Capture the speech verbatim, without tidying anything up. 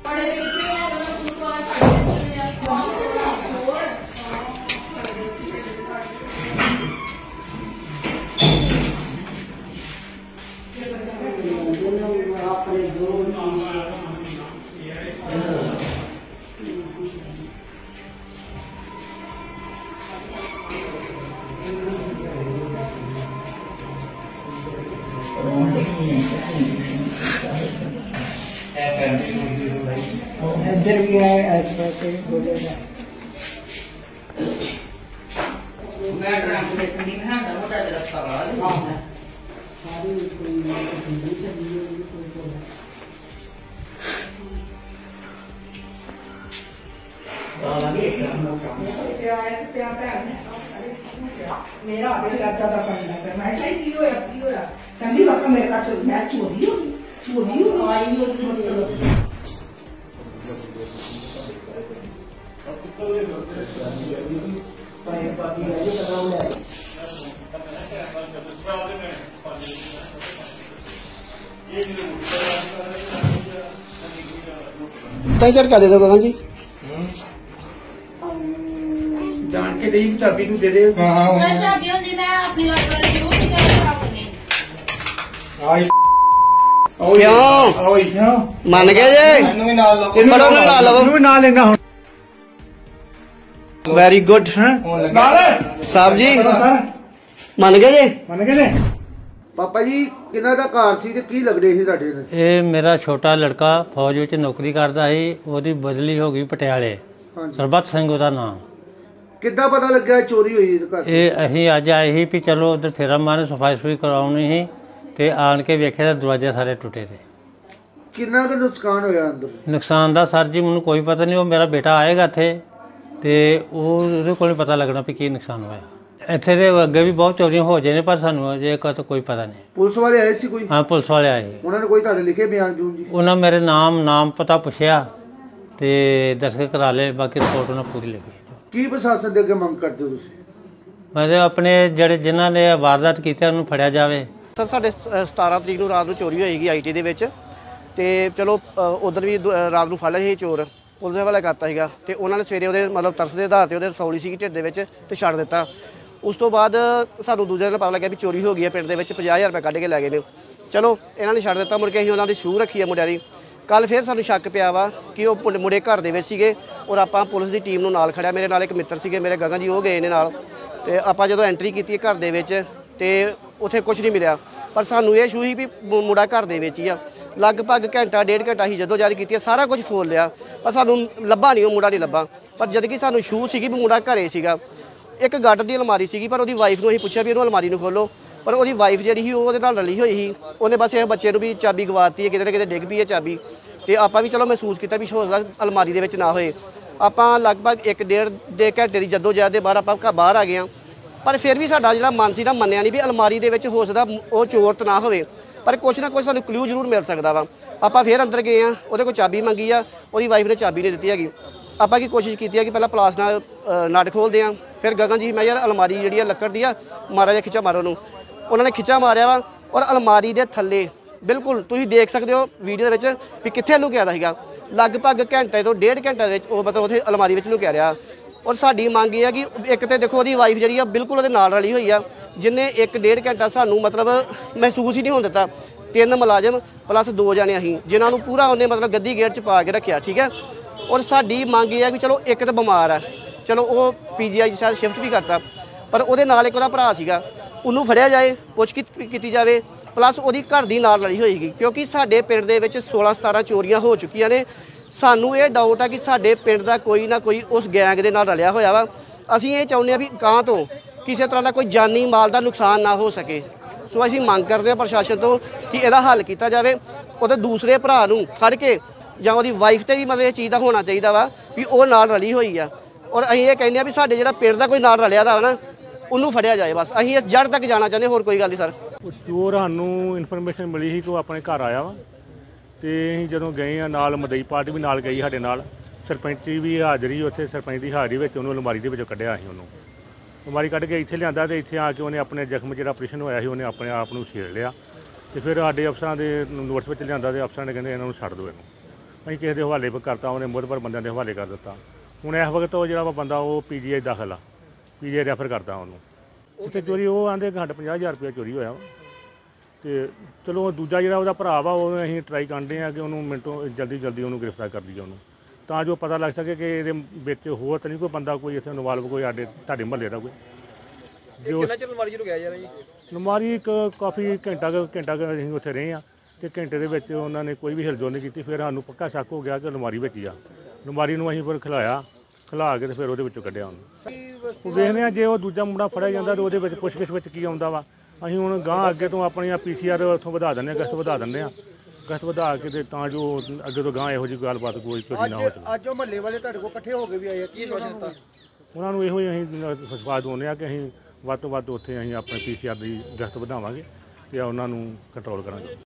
इधर भी है ऐसे बोलेगा मैं ट्रैक देखनी है ना मोटा जरा सवाल हां सारी कोई हिंदी से वीडियो कोई बोला वाला भी एक हम लोग काम क्या ऐसे क्या पे मेरा अभी लगता था करना पर मैं चाहिए क्यों है क्यों है कभी वक्त मेरे का चोरी मैं चोरी हो चोरी हो आई हो सर क्या दे दो गगन जी जान के नहीं चाबी तू दे दे सर चाबी होंदी मैं अपनी घर वाले क्यों नहीं कर पाऊंगी आई क्यों मन गए जे बड़ों में ला लो ना लेना वेरी गुड साहब जी मन गए जे मन गए ने पापा जी किन्ना दा घर सी ते की लगदे सी तुहाडे ने ਇਹ ਮੇਰਾ ਛੋਟਾ ਲੜਕਾ ਫੌਜ ਵਿੱਚ ਨੌਕਰੀ ਕਰਦਾ ਸੀ ਉਹਦੀ ਬਦਲੀ ਹੋ ਗਈ ਪਟਿਆਲੇ ਸਰਬੱਤ ਸਿੰਘ ਉਹਦਾ ਨਾਮ ਕਿੱਦਾਂ ਪਤਾ ਲੱਗਿਆ ਚੋਰੀ ਹੋਈ ਇਹਦੇ ਘਰ ਇਹ ਅਸੀਂ ਅੱਜ ਆਏ ਸੀ ਵੀ ਚਲੋ ਉਧਰ ਫੇਰਾ ਮਾਰਨ ਸਫਾਈ ਸੁਫਾਈ ਕਰਾਉਣੀ ਸੀ ਤੇ ਆਣ ਕੇ ਵੇਖਿਆ ਤਾਂ ਦਰਵਾਜ਼ੇ ਸਾਰੇ ਟੁੱਟੇ ਤੇ ਕਿੰਨਾ ਕੁ ਨੁਕਸਾਨ ਹੋਇਆ ਅੰਦਰ ਨੁਕਸਾਨ ਦਾ ਸਰ ਜੀ ਮੈਨੂੰ ਕੋਈ ਪਤਾ ਨਹੀਂ ਉਹ ਮੇਰਾ ਬੇਟਾ ਆਏਗਾ ਇੱਥੇ ਤੇ ਉਹ ਉਹਦੇ ਕੋਲ ਪਤਾ ਲੱਗਣਾ ਵੀ ਕੀ ਨੁਕਸਾਨ ਹੋਇਆ ਇੱਥੇ ਦੇ ਅੱਗੇ ਵੀ ਬਹੁਤ ਚੋਰੀਆਂ ਹੋ ਜਾਂਦੀਆਂ ਪਰ ਸਾਨੂੰ ਅਜੇ ਤਾਂ ਕੋਈ ਪਤਾ ਨਹੀਂ ਪੁਲਿਸ ਵਾਲੇ ਆਏ ਸੀ ਕੋਈ ਹਾਂ ਪੁਲਿਸ ਵਾਲੇ ਆਏ ਉਹਨਾਂ ਨੇ ਕੋਈ ਤੁਹਾਡੇ ਲਿਖੇ ਬਿਆਨ ਜੂਨ ਜੀ ਉਹਨਾਂ ਮੇਰੇ ਨਾਮ ਨਾਮ ਪਤਾ ਪੁੱਛਿਆ ਤੇ ਦਰਜ ਕਰਾ ਲਏ ਬਾਕੀ ਰਿਪੋਰਟ ਉਹਨਾਂ ਪੂਰੀ ਲਿਖੀ ਕੀ ਪ੍ਰਸ਼ਾਸਨ ਦੇ ਅੱਗੇ ਮੰਗ ਕਰਦੇ ਹੋ ਤੁਸੀਂ ਮੈਂ ਆਪਣੇ ਜਿਹੜੇ ਜਿਨ੍ਹਾਂ ਨੇ ਵਾਰਦਾਤ ਕੀਤੀ ਉਹਨੂੰ ਫੜਿਆ ਜਾਵੇ ਸਰ ਸਾਡੇ ਸਤਾਰਾਂ ਤਰੀਕ ਨੂੰ ਰਾਤ ਨੂੰ ਚੋਰੀ ਹੋਏਗੀ ਆਈਟੀ ਦੇ ਵਿੱਚ ਤੇ ਚਲੋ ਉਧਰ ਵੀ ਰਾਤ ਨੂੰ ਫੜ ਲਿਆ ਸੀ ਚੋਰ ਪੁਲਿਸ ਦੇ ਹਵਾਲੇ ਕਰਤਾ ਸੀਗਾ ਤੇ ਉਹਨਾਂ ਨੇ ਸਵੇਰੇ ਉਹਦੇ ਮਤਲਬ ਤਰਸ ਦੇ ਆਧਾਰ ਤੇ ਉਹਦੇ ਰਸੌਲੀ ਸੀ ਢਿੱਡ ਦੇ ਵਿੱਚ ਤੇ ਛੱਡ ਦਿੱਤਾ ਉਸ ਤੋਂ ਬਾਅਦ ਸਾਨੂੰ ਦੂਜੇ ਦਿਨ ਪਤਾ ਲੱਗਿਆ ਵੀ ਚੋਰੀ ਹੋ ਗਈ ਹੈ ਪਿੰਡ ਦੇ ਵਿੱਚ ਪੰਜਾਹ ਹਜ਼ਾਰ ਰੁਪਏ ਕੱਢ ਕੇ ਲੈ ਗਏ ਨੇ ਚਲੋ ਇਹਨਾਂ ਨੇ ਛੱਡ ਦਿੱਤਾ ਮੁੜ ਕੇ ਅਸੀਂ ਉਹਨਾਂ ਦੀ ਸ਼ੂਹ ਰੱਖੀ ਹੈ ਮੁੰਡਿਆਂ ਦੀ ਕੱਲ ਫਿਰ ਸਾਨੂੰ ਸ਼ੱਕ ਪਿਆ ਵਾ ਕਿ ਉਹ ਮੁੰਡੇ ਘਰ ਦੇ ਵਿੱਚ ਸੀਗੇ ਔਰ ਆਪਾਂ ਪੁਲਿਸ ਦੀ ਟੀਮ ਨੂੰ ਨਾਲ ਖੜਿਆ ਮੇਰੇ ਨਾਲ ਇੱਕ ਮਿੱਤਰ ਸੀਗੇ ਮੇਰੇ ਗਗਨ ਜੀ ਉਹ ਗਏ ਨੇ ਨਾਲ ਤੇ ਆਪਾਂ ਜਦੋਂ ਐਂਟਰੀ ਕੀਤੀ ਘਰ ਦੇ ਵਿੱਚ ਤੇ ਉੱਥੇ ਕੁਝ ਨਹੀਂ ਮਿਲਿਆ ਪਰ ਸਾਨੂੰ ਇਹ ਸ਼ੂ ਸੀ ਵੀ ਮੁੰਡਾ ਘਰ ਦੇ ਵਿੱਚ ਹੀ ਆ ਲਗਭਗ ਘੰਟਾ ਡੇਢ ਘੰਟਾ ਹੀ ਜਦੋਂ ਜਾਰੀ ਕੀਤੀ ਸਾਰਾ ਕੁਝ ਫੋਲ ਲਿਆ ਪਰ ਸਾਨੂੰ ਲੱਭਾ ਨਹੀਂ ਉਹ ਮੁੰਡਾ ਨਹੀਂ ਲੱਭਾ ਪਰ ਜਦ ਕਿ ਸਾਨੂੰ ਸ਼ੂ ਸੀਗੀ ਵੀ ਮੁੰਡਾ ਘਰੇ ਸੀਗਾ ਇੱਕ ਗੱਡ ਦੀ ਅਲਮਾਰੀ ਸੀਗੀ ਪਰ ਉਹਦੀ ਵਾਈਫ ਨੂੰ ਅਸੀਂ ਪੁੱਛਿਆ ਵੀ ਇਹਨੂੰ ਅਲਮਾਰੀ ਨੂੰ ਖੋਲੋ ਪਰ ਉਹਦੀ ਵਾਈਫ ਜਿਹੜੀ ਸੀ ਉਹਦੇ ਨਾਲ ਰਲੀ ਹੋਈ ਸੀ ਉਹਨੇ ਬਸ ਇਹ ਬੱਚੇ ਨੂੰ ਵੀ ਚਾਬੀ ਗਵਾਤੀ ਹੈ ਕਿਤੇ ਨਾ ਕਿਤੇ ਡਿੱਗ ਪਈ ਹੈ ਚਾਬੀ ਤੇ ਆਪਾਂ ਵੀ ਚਲੋ ਮਹਿਸੂਸ ਕੀਤਾ ਵੀ ਹੋ ਸਕਦਾ ਅਲਮਾਰੀ ਦੇ ਵਿੱਚ ਨਾ ਹੋਏ ਆਪਾਂ ਲਗਭਗ ਇੱਕ ਡੇਢ ਦੇ ਘੰਟੇ ਦੀ ਜਦੋਂ ਜਦ ਦੇ ਬਾਹਰ ਆਪਾਂ ਬਾਹਰ ਆ ਗਏ ਹਾਂ ਪਰ ਫਿਰ ਵੀ ਸਾਡਾ ਜਿਹੜਾ ਮਨ ਸੀ ਨਾ ਮੰਨਿਆ ਨਹੀਂ ਵੀ ਅਲਮਾਰੀ ਦੇ ਵਿੱਚ ਹੋ ਸਕਦਾ ਉਹ ਚੋਰ ਤਾਂ ਨਾ ਹੋਵੇ ਪਰ ਕੁਛ ਨਾ ਕੁਛ ਸਾਨੂੰ ਕਲੂ ਜ਼ਰੂਰ ਮਿਲ ਸਕਦਾ ਵਾ ਆਪਾਂ ਫਿਰ ਅੰਦਰ ਗਏ ਹਾਂ ਉਹਦੇ ਕੋਲ ਚਾਬੀ ਮੰਗੀ ਆ ਉਹਦੀ ਵਾਈਫ ਨੇ ਚਾਬੀ ਨਹੀਂ ਦਿੱਤੀ ਹੈਗੀ ਆਪਾਂ ਕੀ ਕੋਸ਼ਿਸ਼ ਕੀਤੀ ਹੈ ਕਿ ਪਹਿਲਾਂ ਪਲਾਸ ਨਾਲ ਨਟ ਖੋਲਦੇ ਹਾਂ ਫਿਰ ਗਗਨ ਜੀ ਮੈਂ ਯਾਰ ਅਲਮਾਰੀ ਜਿਹੜੀ ਆ ਲੱਕੜ ਦੀ ਆ ਮਾਰਾ ਜਿਹਾ ਖਿੱਚਾ ਮਾਰੋ ਉਹਨੂੰ ਉਹਨਾਂ ਨੇ ਖਿੱਚਾ ਮਾਰਿਆ ਵਾ ਔਰ ਅਲਮਾਰੀ ਦੇ ਥੱਲੇ ਬਿਲਕੁਲ ਤੁਸੀਂ ਦੇਖ ਸਕਦੇ ਹੋ ਵੀਡੀਓ ਦੇ ਵਿੱਚ ਵੀ ਕਿੱਥੇ ਲੁਕਿਆ ਦਾ ਸੀਗਾ ਲਗਭਗ ਘੰਟੇ ਤੋਂ ਡੇਢ ਘੰਟੇ ਦੇ ਵਿੱਚ ਉਹ ਮਤਲਬ ਉੱਥੇ ਅਲਮਾਰੀ ਵਿੱਚ ਲੁਕਿਆ ਰਿਹਾ ਔਰ ਸਾਡੀ ਮੰਗ ਇਹ ਆ ਕਿ ਇੱਕ ਤਾਂ ਦੇਖੋ ਉਹਦੀ ਵਾਈਫ ਜਿਹੜੀ ਆ ਬਿਲਕੁਲ ਉਹਦੇ ਨਾਲ ਰਲੀ ਹੋਈ ਆ ਜਿੰਨੇ ਇੱਕ ਡੇਢ ਘੰਟਾ ਸਾਨੂੰ ਮਤਲਬ ਮਹਿਸੂਸ ਹੀ ਨਹੀਂ ਹੋਣ ਦਿੱਤਾ ਤਿੰਨ ਮੁਲਾਜ਼ਮ ਪਲੱਸ ਦੋ ਜਾਣੇ ਅਸੀਂ ਜਿਨ੍ਹਾਂ ਨੂੰ ਪੂਰਾ ਉਹਨੇ ਮਤਲਬ ਗੱਦੀ ਗੇਟ 'ਚ ਪਾ ਕੇ ਰੱਖਿਆ ਠੀਕ ਹੈ ਔਰ ਸਾਡੀ ਮੰਗ ਇਹ ਆ ਕਿ ਚਲੋ ਇੱਕ ਤਾਂ ਬਿਮਾਰ ਆ ਚਲੋ ਉਹ ਪੀ ਜੀ ਆਈ ਸ਼ਾਇਦ ਸ਼ਿਫਟ ਵੀ ਕਰਤਾ ਪਰ ਉਹਦੇ ਨਾਲ ਇੱਕ ਉਹਦਾ ਭਰਾ ਸੀਗਾ ਉਹਨੂੰ ਫੜਿਆ ਜਾਏ ਪੁੱਛਗਿੱਛ ਕੀਤੀ ਜਾਵੇ ਪਲੱਸ ਉਹਦੀ ਘਰ ਦੀ ਨਾਲ ਲੜੀ ਹੋਏਗੀ ਕਿਉਂਕਿ ਸਾਡੇ ਪਿੰਡ ਦੇ ਵਿੱਚ ਸੋਲਾਂ ਸਤਾਰਾਂ ਚੋਰੀਆਂ ਹੋ ਚੁੱਕੀਆਂ ਨੇ ਸਾਨੂੰ ਇਹ ਡਾਊਟ ਆ ਕਿ ਸਾਡੇ ਪਿੰਡ ਦਾ ਕੋਈ ਨਾ ਕੋਈ ਉਸ ਗੈਂਗ ਦੇ ਨਾਲ ਰਲਿਆ ਹੋਇਆ ਵਾ ਅਸੀਂ ਇਹ ਚਾਹੁੰਦੇ ਹਾਂ ਵੀ ਕਾਂ ਤੋਂ ਕਿਸੇ ਤਰ੍ਹਾਂ ਦਾ ਕੋਈ ਜਾਨੀ ਮਾਲ ਦਾ ਨੁਕਸਾਨ ਨਾ ਹੋ ਸਕੇ ਸੋ ਅਸੀਂ ਮੰਗ ਕਰਦੇ ਹਾਂ ਪ੍ਰਸ਼ਾਸਨ ਤੋਂ ਕਿ ਇਹਦਾ ਹੱਲ ਕੀਤਾ ਜਾਵੇ ਉਹਦੇ ਦੂਸਰੇ ਭਰਾ ਨੂੰ ਫੜ ਕੇ ਜਾਂ ਉਹਦੀ ਵਾਈਫ ਤੇ ਵੀ ਮਤਲਬ ਇਹ ਚੀਜ਼ ਦਾ ਹੋਣਾ ਚਾਹੀਦਾ ਵਾ ਵੀ ਉਹ ਨਾਲ ਰਲੀ ਹੋਈ ਆ ਔਰ ਅਸੀਂ ਇਹ ਕਹਿੰਦੇ ਆ ਵੀ ਸਾਡੇ ਜਿਹੜਾ ਪਿੰਡ ਦਾ ਕੋਈ ਨਾਲ ਰਲਿਆ ਦਾ ਨਾ ਉਹਨੂੰ ਫੜਿਆ ਜਾਏ ਬਸ ਅਸੀਂ ਇਸ ਜੜ ਤੱਕ ਜਾਣਾ ਚਾਹੁੰਦੇ ਹੋਰ ਕੋਈ ਗੱਲ ਨਹੀਂ ਸਰ ਚੋਰ ਸਾਨੂੰ ਇਨਫੋਰਮੇਸ਼ਨ ਮਿਲੀ ਸੀ ਕਿ ਉਹ ਆਪਣੇ ਘਰ ਆਇਆ ਵਾ ਤੇ ਅਸੀਂ ਜਦੋਂ ਗਏ ਆ ਨਾਲ ਮਦਈ ਪਾਰਟੀ ਵੀ ਨਾਲ ਗਈ ਸਾਡੇ ਨਾਲ ਸਰਪੰਚੀ ਵੀ ਹਾਜ਼ਰੀ ਉੱਥੇ ਸਰਪੰਚ ਦੀ ਹਾਜ਼ਰੀ ਵਿੱਚ ਉਹਨੂੰ ਅਲਮਾਰੀ ਦੇ ਵਿੱਚੋਂ ਕੱਢਿਆ ਸੀ ਉਹਨੂੰ ਅਲਮਾਰੀ ਕੱਢ ਕੇ ਇੱਥੇ ਲਿਆਂਦਾ ਤੇ ਇੱਥੇ ਆ ਕੇ ਉਹਨੇ ਆਪਣੇ ਜ਼ਖਮ ਜਿਹੜਾ ਆਪਰੇਸ਼ਨ ਹੋਇਆ ਸੀ ਉਹਨੇ ਆਪਣੇ ਆਪ ਨੂੰ ਛੇੜ ਲਿਆ ਤੇ ਫਿਰ ਸਾਡੇ ਅਫਸਰਾਂ ਦੇ ਨੋਟਿਸ ਵਿੱਚ ਲਿਆਂਦਾ ਤੇ ਅਫਸਰਾਂ ਨੇ ਕਹਿੰਦੇ ਇਹਨਾਂ ਨੂੰ ਛੱਡ ਦਿਓ ਇਹਨੂੰ ਅਸੀਂ ਕਿਸੇ ਦੇ ਹਵਾਲੇ ਕਰਤਾ, ਉਹਨੇ ਮੁੱਦਬਰ ਬੰਦਿਆਂ ਦੇ ਹਵਾਲੇ ਕਰ ਦਿੱਤਾ। ਹੁਣ ਇਸ ਵਕਤ ਉਹ ਜਿਹੜਾ ਵਾ ਬੰਦਾ ਉਹ ਪੀ ਜੀ ਆਈ ਦਾਖਲ ਆ, ਪੀ ਜੀ ਆਈ ਰੈਫਰ ਕਰਤਾ ਉਹਨੂੰ। ਉੱਥੇ ਚੋਰੀ ਉਹ ਆਂਦੇ ਘੱਟ ਪੰਜਾਹ ਹਜ਼ਾਰ ਰੁਪਇਆ ਚੋਰੀ ਹੋਇਆ ਵਾ। ਤੇ ਚਲੋ ਦੂਜਾ ਜਿਹੜਾ ਉਹਦਾ ਭਰਾ ਵਾ ਉਹ ਅਸੀਂ ਟਰਾਈ ਕਰਦੇ ਹਾਂ ਕਿ ਉਹਨੂੰ ਮਿੰਟੋ ਜਲਦੀ ਜਲਦੀ ਉਹਨੂੰ ਗ੍ਰਿਫਤਾਰ ਕਰ ਦਈਏ ਉਹਨੂੰ, ਤਾਂ ਜੋ ਪਤਾ ਲੱਗ ਸਕੇ ਕਿ ਇਹਦੇ ਵਿੱਚ ਹੋਰ ਤਾਂ ਨਹੀਂ ਕੋਈ ਬੰਦਾ ਕੋਈ ਇੱਥੇ ਇਨਵਾਲਵ ਕੋਈ ਸਾਡੇ ਤੁਹਾਡੇ ਮਹੱਲੇ ਦਾ ਕੋਈ। ਜੋ ਕਿੰਨਾ ਚਿਰ ਅਲਮਾਰੀ 'ਚ ਲੁਕਿਆ ਯਾਰ ਜੀ? ਅਲਮਾਰੀ ਇੱਕ ਕਾਫੀ ਘੰਟਾ ਕੁ ਘੰਟਾ ਕੁ ਅਸੀਂ ਉੱਥੇ ਰਹੇ ਹਾਂ ਤੇ ਘੰਟੇ ਦੇ ਵਿੱਚ ਉਹਨਾਂ ਨੇ ਕੋਈ ਵੀ ਹਿਲਜੁਲ ਨਹੀਂ ਕੀਤੀ। ਫਿਰ ਸਾਨੂੰ ਪੱਕਾ ਸ਼ੱਕ ਹੋ ਗਿਆ ਕਿ ਅਲਮਾਰੀ ਵਿੱਚ ਹੀ ਆ। ਅਲਮਾਰੀ ਨੂੰ ਅਸੀਂ ਫਿਰ ਖਿਲਾਇਆ, ਖਿਲਾ ਕੇ ਤੇ ਫਿਰ ਉਹਦੇ ਵਿੱਚੋਂ ਕੱਢਿਆ ਉਹਨੂੰ। ਵੇਖਦੇ ਹਾਂ ਜੇ ਉਹ ਦੂਜਾ ਮੁੰਡਾ ਫੜਿਆ ਜਾਂਦਾ ਤਾਂ ਉਹਦੇ ਵਿੱਚ ਪੁੱਛਗਿੱਛ ਵਿੱਚ ਕੀ ਆਉਂਦਾ ਵਾ। ਅਸੀਂ ਹੁਣ ਗਾਂ ਅੱਗੇ ਤੋਂ ਆਪਣੀਆਂ ਪੀ ਸੀ ਆਰ ਉੱਥੋਂ ਵਧਾ ਦਿੰਦੇ ਹਾਂ, ਗਸ਼ਤ ਵਧਾ ਦਿੰਦੇ ਹਾਂ, ਗਸ਼ਤ ਵਧਾ ਕੇ ਤੇ ਤਾਂ ਜੋ ਅੱਗੇ ਤੋਂ ਗਾਂ ਇਹੋ ਜਿਹੀ ਗੱਲਬਾਤ ਕੋਈ ਚੋਰੀ ਨਾ ਹੋ ਸਕੇ। ਅੱਜ ਉਹ ਮਹੱਲੇ ਵਾਲੇ ਤੁਹਾਡੇ ਕੋਲ ਇਕੱਠੇ ਹੋ ਕੇ ਵੀ ਆਏ ਆ, ਕੀ ਸੋਚਦੇ ਦਿੱਤਾ? ਉਹਨਾਂ ਨੂੰ ਇਹੋ ਹੀ ਅਸੀਂ ਵਿਸ਼ਵਾਸ ਦਿਵਾਉਂਦੇ ਹਾਂ ਕਿ ਅਸੀਂ ਵੱਧ ਤੋਂ ਵੱਧ ਉੱਥੇ ਅਸੀਂ ਆਪਣੇ ਪੀ ਸੀ ਆਰ ਦੀ ਗਸ਼ਤ ਵਧਾਵਾਂਗੇ ਤੇ ਉਹਨਾਂ ਨੂੰ ਕੰਟਰੋਲ ਕਰਾਂਗੇ।